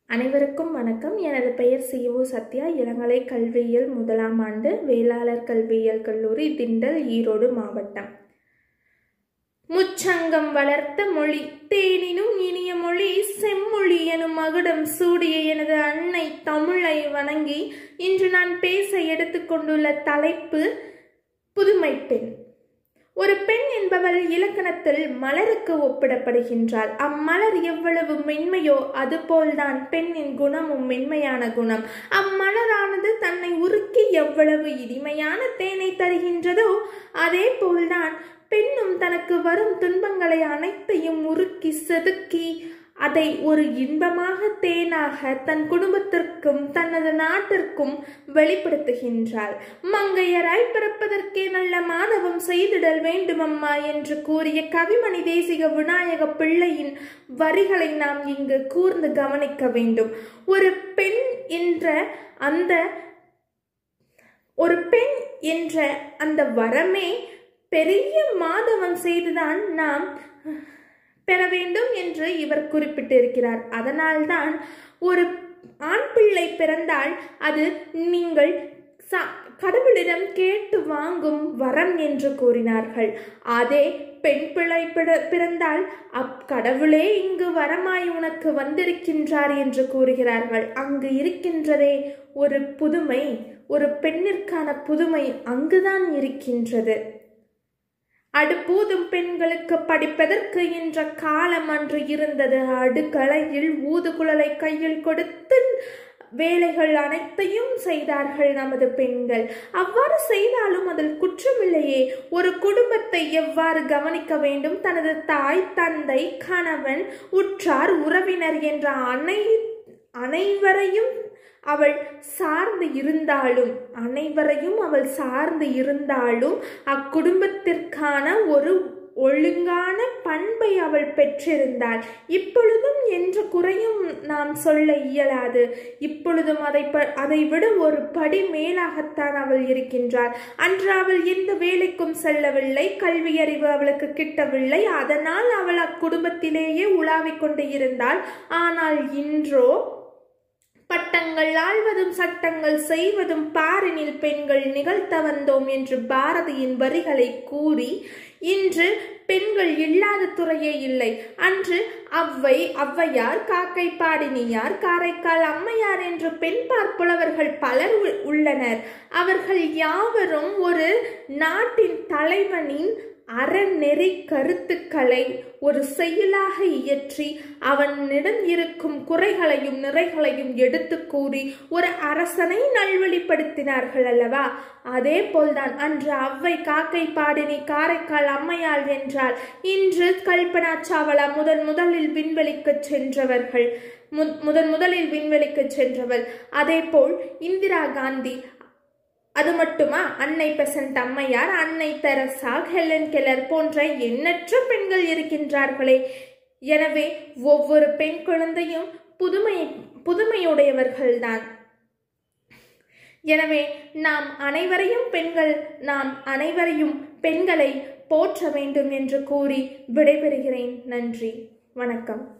அனைவருக்கும் வணக்கம். எனது பெயர் சி.ஓ. சத்யா. இளங்கலை கல்வியியல் முதலாம் ஆண்டு, வேளாளர் கல்வியியல் கல்லூரி, திண்டல், ஈரோடு மாவட்டம். முச்சங்கம் வளர்த்த மொழி தேனினும் இனிய மொழி செம்மொழி எனும் மகுடம் சூடிய எனது அன்னை தமிழை வணங்கி இன்று நான் பேச எடுத்துக்கொண்டுள்ள தலைப்பு புதுமை பெண். ஒரு பெண் என்பவள் இலக்கணத்தில் மலருக்கு ஒப்பிடப்படுகின்றாள். அம்மலர் எவ்வளவு மென்மையோ அதுபோல்தான் பெண்ணின் குணமும் மென்மையான குணம். அம்மலரானது தன்னை உருக்கி எவ்வளவு இனிமையான தேனை தருகின்றதோ அதே போல்தான் பெண்ணும் தனக்கு வரும் துன்பங்களை அனைத்தையும் உருக்கி செதுக்கி அதை ஒரு இன்பமாக தேனாக தன் குடும்பத்திற்கும் தனது நாட்டிற்கும் வெளிப்படுத்துகின்றாள். மங்கையராய் பிறப்பதற்கே நல்ல மாதவம் செய்திடல் வேண்டுமம்மா என்று கூறிய கவிமணி தேசிக விநாயக பிள்ளையின் வரிகளை நாம் இங்கு கூர்ந்து கவனிக்க வேண்டும். ஒரு பெண் என்ற அந்த வரமே பெரிய மாதவம் செய்துதான் நாம் பெற வேண்டும் என்று இவர் குறிப்பிட்டிருக்கிறார். அதனால்தான் ஒரு ஆண் பிள்ளை பிறந்தால் அது நீங்கள் கடவுளிடம் கேட்டு வாங்கும் வரம் என்று கூறினார்கள். அதே பெண் பிள்ளை பிறந்தால் கடவுளே இங்கு வரமாய் உனக்கு வந்திருக்கின்றார் என்று கூறுகிறார்கள். அங்கு இருக்கின்றதே ஒரு புதுமை, ஒரு பெண்ணிற்கான புதுமை அங்குதான் இருக்கின்றது. அடுப்பூதும் பெண்களுக்கு படிப்பதற்கு என்ற காலம் அன்று இருந்தது. அடுக்கலையில் ஊதுகுழலை கையில் கொடுத்து வேலைகள் அனைத்தையும் செய்தார்கள் நமது பெண்கள். அவ்வாறு செய்தாலும் அதில் குற்றமில்லையே. ஒரு குடும்பத்தை எவ்வாறு கவனிக்க வேண்டும், தனது தாய், தந்தை, கணவன், உற்றார், உறவினர் என்ற அனைவரையும் அவள் சார்ந்து இருந்தாலும் அக்குடும்பத்திற்கான ஒரு ஒழுங்கான பண்பை அவள் பெற்றிருந்தாள். இப்பொழுதும் என்ற குறையும் நாம் சொல்ல இயலாது. இப்பொழுதும் அதை விட ஒரு படி மேலாகத்தான் அவள் இருக்கின்றாள். அன்று அவள் எந்த வேலைக்கும் செல்லவில்லை, கல்வியறிவு அவளுக்கு கிட்டவில்லை. அதனால் அவள் அக்குடும்பத்திலேயே உலாவிக் கொண்டு இருந்தாள். ஆனால் இன்றோ பட்டங்கள் ஆள்வதும் சட்டங்கள் செய்வதும் பாரினில் பெண்கள் நிகழ்த்த வந்தோம் என்று பாரதியின் வரிகளை கூறி இன்று பெண்கள் இல்லாத துறையே இல்லை. அன்று ஔவையார், காக்கை பாடினியார், காரைக்கால் அம்மையார் என்று பெண் பார்ப்புலவர்கள் பலர் உள்ளனர். அவர்கள் யாவரும் ஒரு நாட்டின் தலைவனின் அறநெறி கருத்துக்களை ஒரு செயலாக இயற்றி அவனிடம் இருக்கும் குறைகளையும் நிறைகளையும் எடுத்து கூறி ஒரு அரசனை நல்வழிப்படுத்தினார்கள் அல்லவா? அதே போல்தான் அன்று ஔவை, காக்கை பாடினி, காரைக்கால் அம்மையார் என்றால் இன்று கல்பனா சாவ்லா முதலில் விண்வெளிக்கு சென்றவள். அதே போல் இந்திரா காந்தி, அது மட்டுமா, அன்னை பெசன்ட் அம்மையார், அன்னை தெரசா, ஹெலன் கெல்லர் போன்ற எண்ணற்ற பெண்கள் இருக்கின்றார்களே. எனவே ஒவ்வொரு பெண் குழந்தையும் புதுமையுடையவர்கள்தான். எனவே நாம் அனைவரையும் பெண்களை போற்ற வேண்டும் என்று கூறி விடைபெறுகிறேன். நன்றி, வணக்கம்.